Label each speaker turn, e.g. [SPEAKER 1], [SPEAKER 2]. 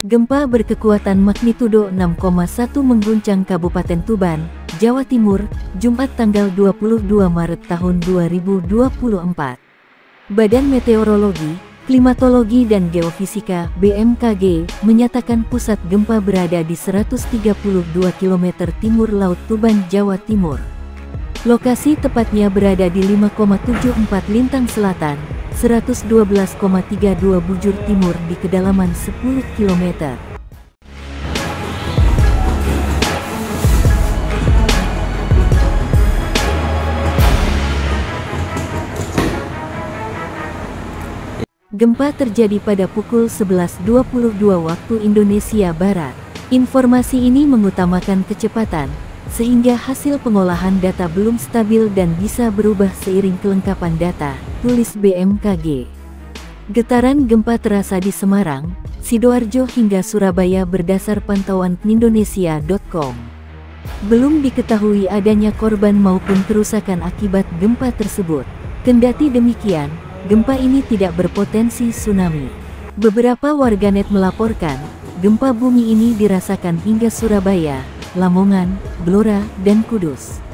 [SPEAKER 1] Gempa berkekuatan magnitudo 6,1 mengguncang Kabupaten Tuban, Jawa Timur, Jumat tanggal 22 Maret tahun 2024. Badan Meteorologi, Klimatologi dan Geofisika (BMKG) menyatakan pusat gempa berada di 132 km timur Laut Tuban, Jawa Timur. Lokasi tepatnya berada di 5,74 lintang selatan, 112,32 bujur timur di kedalaman 10 km. Gempa terjadi pada pukul 11.22 waktu Indonesia Barat. Informasi ini mengutamakan kecepatan, sehingga hasil pengolahan data belum stabil dan bisa berubah seiring kelengkapan data, tulis BMKG. Getaran gempa terasa di Semarang, Sidoarjo hingga Surabaya berdasar pantauan Indonesia.com. Belum diketahui adanya korban maupun kerusakan akibat gempa tersebut. Kendati demikian, gempa ini tidak berpotensi tsunami. Beberapa warganet melaporkan, gempa bumi ini dirasakan hingga Surabaya, Lamongan, Blora, dan Kudus.